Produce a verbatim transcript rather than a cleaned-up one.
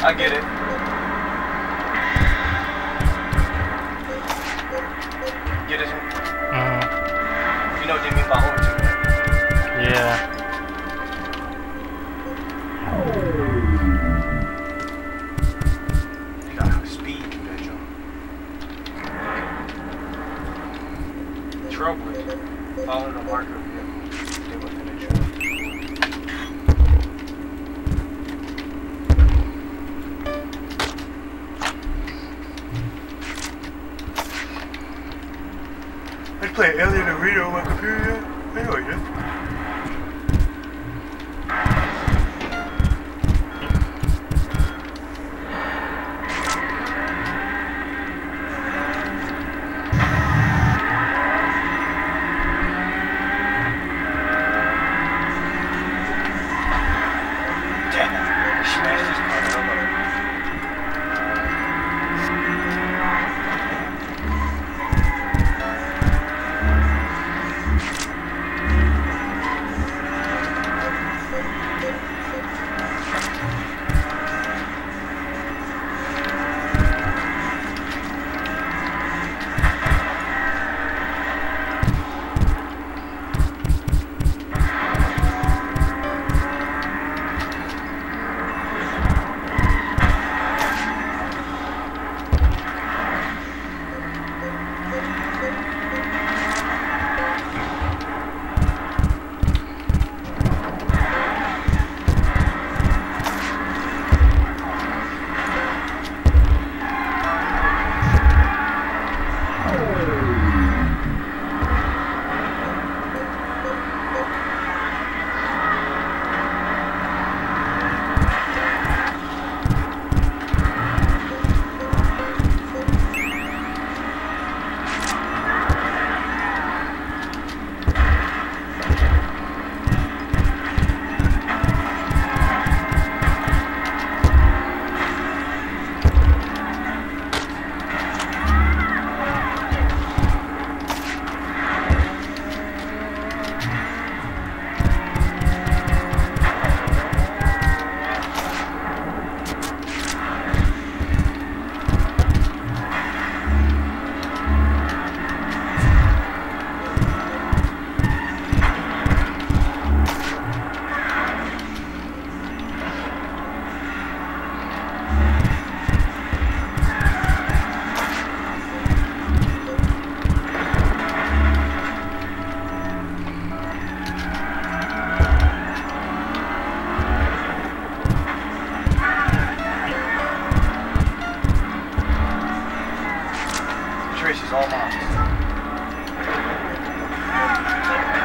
I get it. Get it? Mm-hmm. You know what they mean by overtake, right? Yeah. You got speed through that jump. Trailblazer. Following the marker vehicle. Stay within the trail. Let's play Alien Arena on my computer yet? I know it is. Trace is all mine.